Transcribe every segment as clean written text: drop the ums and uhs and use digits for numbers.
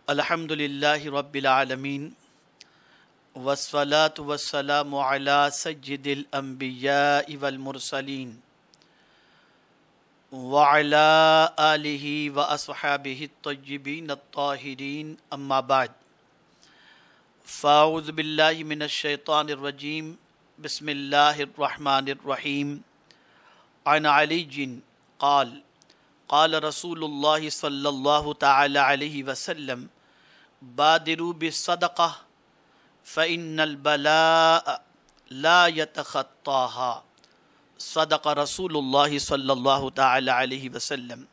الحمدللہ رب العالمین والصلاة والسلام علی سید الانبیاء والمرسلین وعلی آلہ واصحابہ الطیبین الطاہرین اما بعد فاعوذ باللہ من الشیطان الرجیم بسم اللہ الرحمن الرحیم عن علی قال قال رسول اللہ صلی اللہ تعالی علیہ وسلم بادروا بالصدقہ فإن البلاء لا يتخطاها صدق رسول اللہ صلی اللہ تعالی علیہ وسلم۔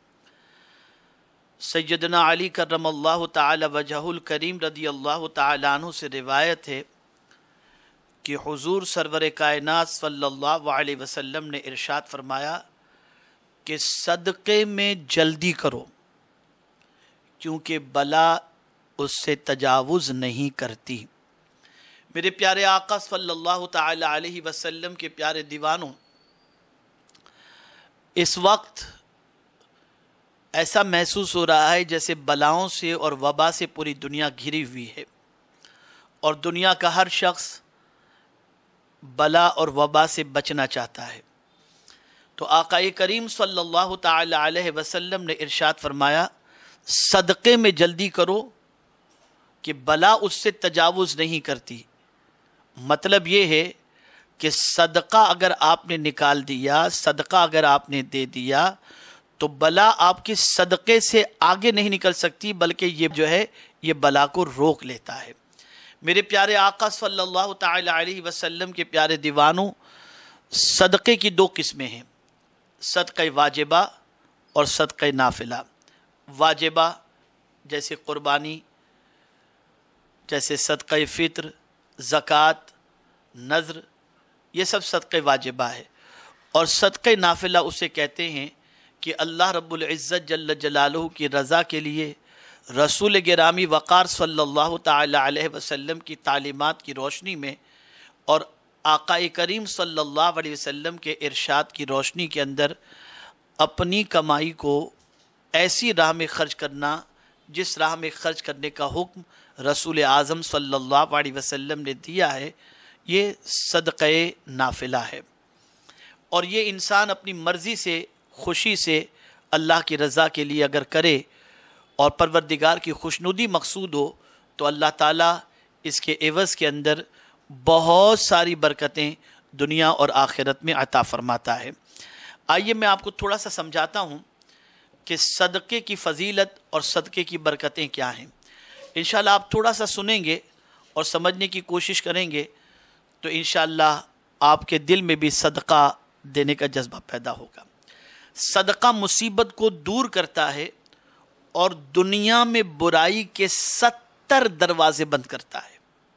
سیدنا علی کرم اللہ تعالی وجہہ الکریم رضی اللہ تعالی عنہ سے روایت ہے کہ حضور سرور کائنات صلی اللہ علیہ وسلم نے ارشاد فرمایا کہ صدقے میں جلدی کرو کیونکہ بلا اس سے تجاوز نہیں کرتی۔ میرے پیارے آقا صلی اللہ تعالی علیہ وسلم کے پیارے دیوانوں، اس وقت ایسا محسوس ہو رہا ہے جیسے بلاؤں سے اور وبا سے پوری دنیا گھری ہوئی ہے، اور دنیا کا ہر شخص بلا اور وبا سے بچنا چاہتا ہے۔ تو آقا کریم صلی اللہ تعالی علیہ وسلم نے ارشاد فرمایا صدقے میں جلدی کرو کہ بلا اس سے تجاوز نہیں کرتی۔ مطلب یہ ہے کہ صدقہ اگر آپ نے نکال دیا، صدقہ اگر آپ نے دے دیا تو بلا آپ کے صدقے سے آگے نہیں نکل سکتی، بلکہ یہ جو ہے یہ بلا کو روک لیتا ہے۔ میرے پیارے آقا صلی اللہ تعالی علیہ وسلم کے پیارے دیوانوں، صدقے کی دو قسمیں ہیں، صدقہ واجبہ اور صدقہ نافلہ۔ واجبہ جیسے قربانی، جیسے صدقہ فطر، زکوٰۃ، نذر، یہ سب صدقہ واجبہ ہے۔ اور صدقہ نافلہ اسے کہتے ہیں کہ اللہ رب العزت جل جلالہ کی رضا کے لیے رسول گرامی وقار صلی اللہ تعالی علیہ وسلم کی تعلیمات کی روشنی میں اور آقا کریم صلی اللہ علیہ وسلم کے ارشاد کی روشنی کے اندر اپنی کمائی کو ایسی راہ میں خرچ کرنا جس راہ میں خرچ کرنے کا حکم رسول اعظم صلی اللہ علیہ وسلم نے دیا ہے، یہ صدقہ نافلہ ہے۔ اور یہ انسان اپنی مرضی سے، خوشی سے اللہ کی رضا کے لیے اگر کرے اور پروردگار کی خوشنودی مقصود ہو تو اللہ تعالیٰ اس کے عوض کے اندر بہت ساری برکتیں دنیا اور آخرت میں عطا فرماتا ہے۔ آئیے میں آپ کو تھوڑا سا سمجھاتا ہوں کہ صدقے کی فضیلت اور صدقے کی برکتیں کیا ہیں۔ انشاءاللہ آپ تھوڑا سا سنیں گے اور سمجھنے کی کوشش کریں گے تو انشاءاللہ آپ کے دل میں بھی صدقہ دینے کا جذبہ پیدا ہوگا۔ صدقہ مصیبت کو دور کرتا ہے اور دنیا میں برائی کے 70 دروازے بند کرتا ہے۔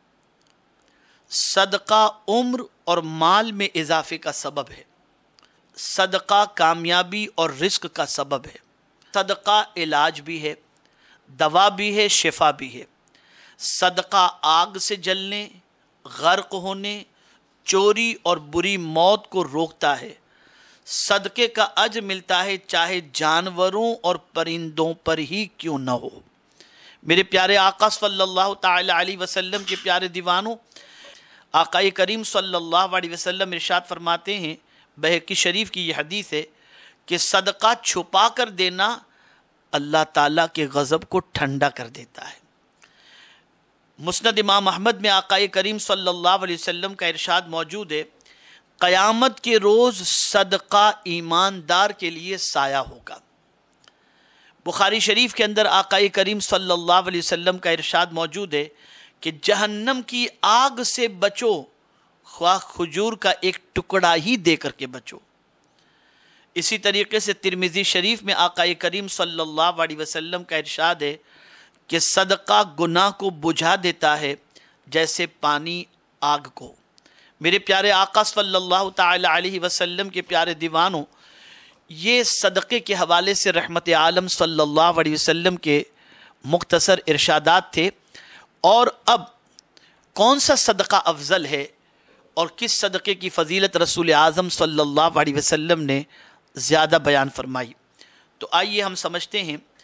صدقہ عمر اور مال میں اضافے کا سبب ہے۔ صدقہ کامیابی اور رزق کا سبب ہے۔ صدقہ علاج بھی ہے، دوا بھی ہے، شفا بھی ہے۔ صدقہ آگ سے جلنے، غرق ہونے، چوری اور بری موت کو روکتا ہے۔ صدقے کا اجر ملتا ہے چاہے جانوروں اور پرندوں پر ہی کیوں نہ ہو۔ میرے پیارے آقا صلی اللہ تعالی علیہ وسلم کے پیارے دیوانوں، آقا کریم صلی اللہ علیہ وسلم ارشاد فرماتے ہیں، بہقی شریف کی یہ حدیث ہے کہ صدقہ چھپا کر دینا اللہ تعالیٰ کے غضب کو ٹھنڈا کر دیتا ہے۔ مسند امام احمد میں آقا کریم صلی اللہ علیہ وسلم کا ارشاد موجود ہے، قیامت کے روز صدقہ ایماندار کے لیے سایہ ہوگا۔ بخاری شریف کے اندر آقا کریم صلی اللہ علیہ وسلم کا ارشاد موجود ہے کہ جہنم کی آگ سے بچو، خواہ کھجور کا ایک ٹکڑا ہی دے کر کے بچو۔ اسی طریقے سے ترمذی شریف میں آقا کریم صلی اللہ علیہ وسلم کا ارشاد ہے کہ صدقہ گناہ کو بجھا دیتا ہے جیسے پانی آگ کو۔ میرے پیارے آقا صلی اللہ تعالی علیہ وسلم کے پیارے دیوانوں، یہ صدقے کے حوالے سے رحمت عالم صلی اللہ علیہ وسلم کے مختصر ارشادات تھے۔ اور اب کون سا صدقہ افضل ہے اور کس صدقے کی فضیلت رسول اعظم صلی اللہ علیہ وسلم نے زیادہ بیان فرمائی، تو آئیے ہم سمجھتے ہیں۔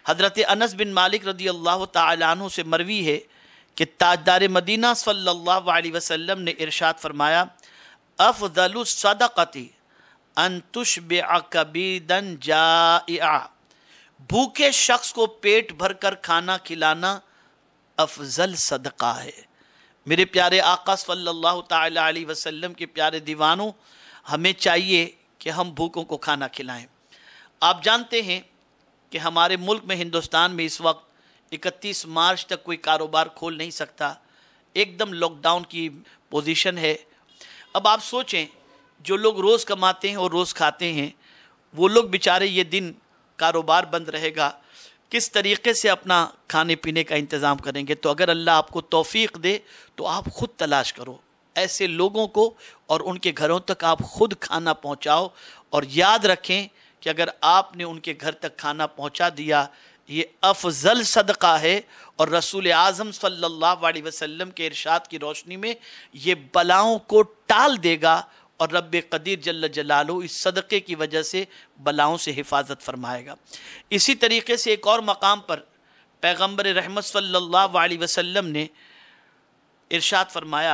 حضرت انس بن مالک رضی اللہ تعالیٰ عنہ سے مروی ہے کہ تاجدار مدینہ صلی اللہ علیہ وسلم نے ارشاد فرمایا افضل الصدقۃ ان تشبع کبیدا جائعا، بھوکے شخص کو پیٹ بھر کر کھانا کھلانا افضل صدقہ ہے۔ میرے پیارے آقا صلی اللہ تعالی علیہ وسلم کے پیارے دیوانوں، ہمیں چاہیے کہ ہم بھوکوں کو کھانا کھلائیں۔ آپ جانتے ہیں کہ ہمارے ملک میں، ہندوستان میں اس وقت 31 مارچ تک کوئی کاروبار کھول نہیں سکتا، ایک دم لاک ڈاؤن کی پوزیشن ہے۔ اب آپ سوچیں، جو لوگ روز کماتے ہیں اور روز کھاتے ہیں، وہ لوگ بیچارے یہ دن کاروبار بند رہے گا، کس طریقے سے اپنا کھانے پینے کا انتظام کریں گے؟ تو اگر اللہ آپ کو توفیق دے تو آپ خود تلاش کرو ایسے لوگوں کو اور ان کے گھروں تک آپ خود کھانا پہنچاؤ، اور یاد رکھیں کہ اگر آپ نے ان کے گھر تک کھانا پہنچا دیا، یہ افضل صدقہ ہے، اور رسول اعظم صلی اللہ علیہ وسلم کے ارشاد کی روشنی میں یہ بلاؤں کو ٹال دے گا، اور رب قدیر جل جلالہ اس صدقے کی وجہ سے بلاؤں سے حفاظت فرمائے گا۔ اسی طریقے سے ایک اور مقام پر پیغمبر رحمت صلی اللہ علیہ وسلم نے ارشاد فرمایا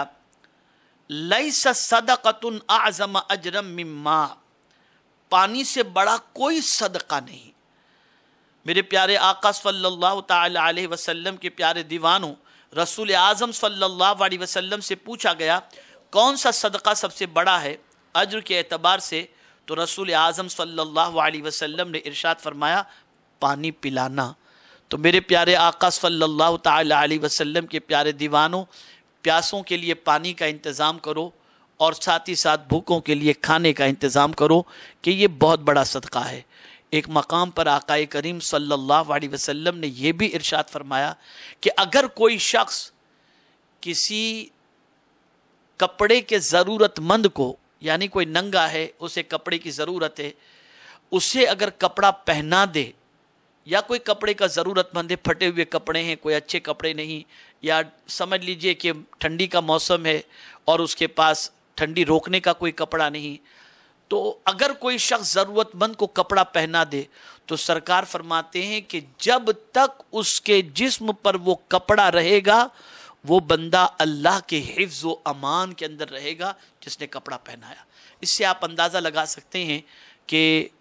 لیس صدقۃ اعظم اجرا من ماء، پانی سے بڑا کوئی صدقہ نہیں۔ میرے پیارے آقا صلی اللہ تعالی علیہ وسلم کے پیارے دیوانوں، رسول اعظم صلی اللہ علیہ وسلم سے پوچھا گیا کون سا صدقہ سب سے بڑا ہے اجر کے اعتبار سے، تو رسول اعظم صلی اللہ علیہ وسلم نے ارشاد فرمایا پانی پلانا۔ تو میرے پیارے آقا صلی اللہ تعالی علیہ وسلم کے پیارے دیوانوں، پیاسوں کے لیے پانی کا انتظام کرو، اور ساتھ ہی ساتھ بھوکوں کے لیے کھانے کا انتظام کرو، کہ یہ بہت بڑا صدقہ ہے۔ ایک مقام پر آقا کریم صلی اللہ علیہ وسلم نے یہ بھی ارشاد فرمایا کہ اگر کوئی شخص کسی کپڑے کے ضرورت مند کو، یعنی کوئی ننگا ہے، اسے کپڑے کی ضرورت ہے، اسے اگر کپڑا پہنا دے، یا کوئی کپڑے کا ضرورت مند ہے، پھٹے ہوئے کپڑے ہیں، کوئی اچھے کپڑے نہیں، یا سمجھ لیجئے کہ ٹھنڈی کا موسم ہے اور اس کے پاس ٹھنڈی روکنے کا کوئی کپڑا نہیں، تو اگر کوئی شخص ضرورت مند کو کپڑا پہنا دے تو سرکار فرماتے ہیں کہ جب تک اس کے جسم پر وہ کپڑا رہے گا، وہ بندہ اللہ کے حفظ و امان کے اندر رہے گا جس نے کپڑا پہنایا۔ اس سے آپ اندازہ لگا سکتے ہیں کہ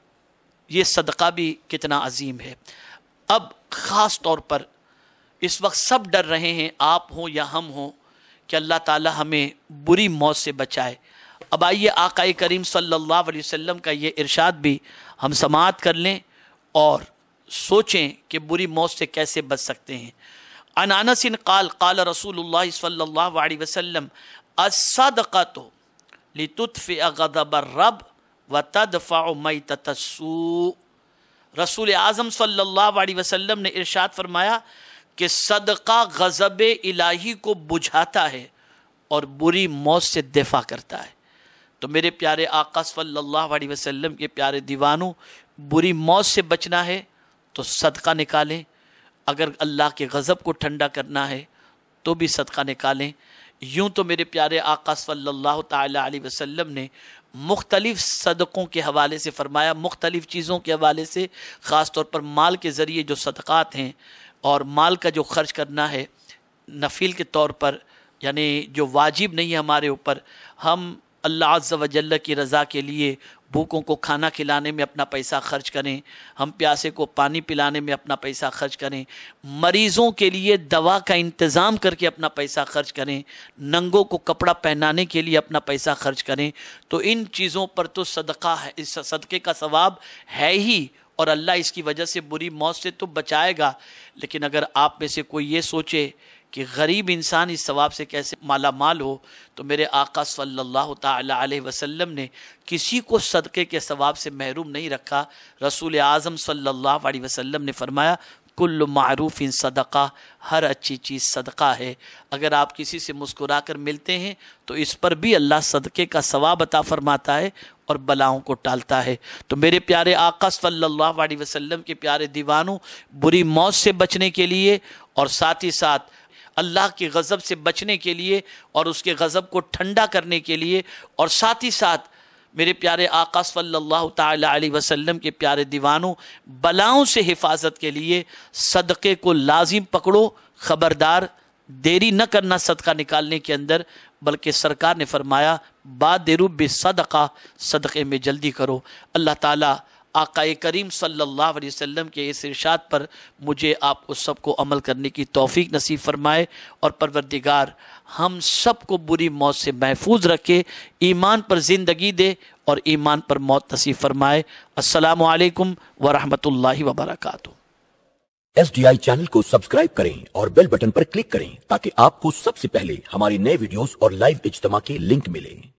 یہ صدقہ بھی کتنا عظیم ہے۔ اب خاص طور پر اس وقت سب ڈر رہے ہیں، آپ ہوں یا ہم ہوں، کہ اللہ تعالی ہمیں بری موت سے بچائے۔ اب آئیے آقا کریم صلی اللہ علیہ وسلم کا یہ ارشاد بھی ہم سماعت کر لیں اور سوچیں کہ بری موت سے کیسے بچ سکتے ہیں۔ عن انس قال قال رسول اللہ صلی اللہ علیہ وسلم الصدقۃ لتطفئ غضب الرب وتدفع میتۃ السوء، رسول اعظم صلی اللہ علیہ وسلم نے ارشاد فرمایا کہ صدقہ غضب الہی کو بجھاتا ہے اور بری موت سے دفاع کرتا ہے۔ تو میرے پیارے آقا صلی اللہ علیہ وسلم کے پیارے دیوانوں، بری موت سے بچنا ہے تو صدقہ نکالیں، اگر اللہ کے غضب کو ٹھنڈا کرنا ہے تو بھی صدقہ نکالیں۔ یوں تو میرے پیارے آقا صلی اللہ تعالی علیہ وسلم نے مختلف صدقوں کے حوالے سے فرمایا، مختلف چیزوں کے حوالے سے، خاص طور پر مال کے ذریعے جو صدقات ہیں اور مال کا جو خرچ کرنا ہے نفل کے طور پر، یعنی جو واجب نہیں ہے ہمارے اوپر، ہم اللہ عز و جل کی رضا کے لیے بھوکوں کو کھانا کھلانے میں اپنا پیسہ خرچ کریں، ہم پیاسے کو پانی پلانے میں اپنا پیسہ خرچ کریں، مریضوں کے لیے دوا کا انتظام کر کے اپنا پیسہ خرچ کریں، ننگوں کو کپڑا پہنانے کے لیے اپنا پیسہ خرچ کریں، تو ان چیزوں پر تو صدقہ ہے، اس صدقے کا ثواب ہے ہی، اور اللہ اس کی وجہ سے بری موت سے تو بچائے گا۔ لیکن اگر آپ میں سے کوئی یہ سوچے کہ غریب انسان اس ثواب سے کیسے مالا مال ہو، تو میرے آقا صلی اللہ تعالی علیہ وسلم نے کسی کو صدقے کے ثواب سے محروم نہیں رکھا۔ رسول اعظم صلی اللہ علیہ وسلم نے فرمایا کل معروف صدقہ، ہر اچھی چیز صدقہ ہے۔ اگر آپ کسی سے مسکرا کر ملتے ہیں تو اس پر بھی اللہ صدقے کا ثواب عطا فرماتا ہے اور بلاؤں کو ٹالتا ہے۔ تو میرے پیارے آقا صلی اللہ علیہ وسلم کے پیارے دیوانوں، بری موت سے بچنے کے لیے اور ساتھ ہی ساتھ اللہ کے غضب سے بچنے کے لیے اور اس کے غضب کو ٹھنڈا کرنے کے لیے اور ساتھ ہی ساتھ میرے پیارے آقا صلی اللہ تعالی علیہ وسلم کے پیارے دیوانوں، بلاؤں سے حفاظت کے لیے صدقے کو لازم پکڑو، خبردار دیری نہ کرنا صدقہ نکالنے کے اندر، بلکہ سرکار نے فرمایا بادروا بالصدقہ، صدقے میں جلدی کرو۔ اللہ تعالیٰ آقا کریم صلی اللہ علیہ وسلم کے اس ارشاد پر مجھے آپ کو سب کو عمل کرنے کی توفیق نصیب فرمائے، اور پروردگار ہم سب کو بری موت سے محفوظ رکھے، ایمان پر زندگی دے اور ایمان پر موت نصیب فرمائے۔ السلام علیکم ورحمۃ اللہ وبرکاتہ۔ SDI چینل کو سبسکرائب کریں اور بیل بٹن پر کلک کریں تاکہ آپ کو سب سے پہلے ہماری نئے ویڈیوز اور لائیو اجتماع کے لنک ملیں۔